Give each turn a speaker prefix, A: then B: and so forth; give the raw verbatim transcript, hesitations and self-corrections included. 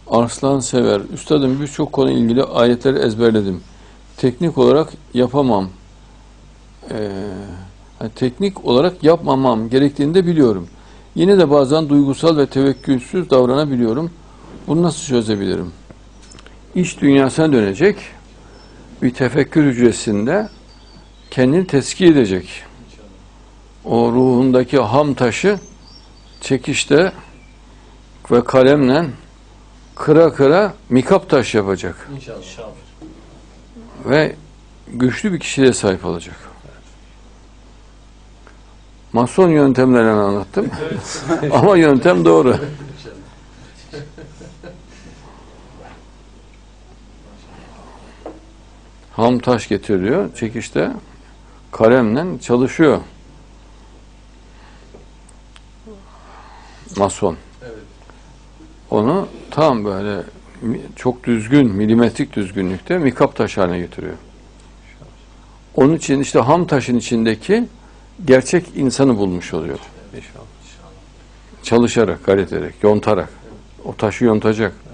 A: Arslan Sever. Üstadım, birçok konu ilgili ayetleri ezberledim. Teknik olarak yapamam. Ee, teknik olarak yapmamam gerektiğini de biliyorum. Yine de bazen duygusal ve tevekkülsüz davranabiliyorum. Bunu nasıl çözebilirim? İç dünyasına dönecek. Bir tefekkür hücresinde kendini tezkiye edecek. O ruhundaki ham taşı çekişte ve kalemle kıra kıra mikap taş yapacak.
B: İnşallah.
A: Ve güçlü bir kişiliğe sahip olacak. Mason yöntemlerini anlattım. Ama yöntem doğru. Ham taş getiriyor. Çekişte kalemle çalışıyor. Mason.
B: Evet.
A: Onu tam böyle çok düzgün, milimetrik düzgünlükte mikap taş haline getiriyor. Onun için işte ham taşın içindeki gerçek insanı bulmuş oluyor.
B: İnşallah.
A: Çalışarak, gayret ederek, yontarak. O taşı yontacak.